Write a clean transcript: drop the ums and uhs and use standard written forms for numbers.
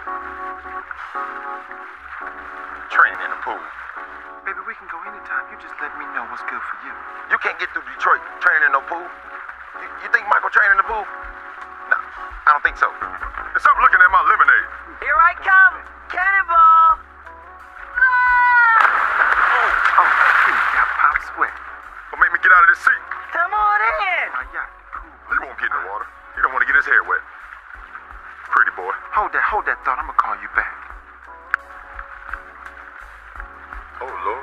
Training in the pool. Baby, we can go anytime. You just let me know what's good for you. You can't get through Detroit training in no pool. You think Michael trained in the pool? No, I don't think so. Stop looking at my lemonade. Here I come! Cannonball! Oh, he got pop sweat. Don't make me get out of this seat. Come on in! My yacht, cool. He won't get in the water. He don't want to get his hair wet. Pretty boy. Hold that thought. I'm gonna call you back. Oh, Lord.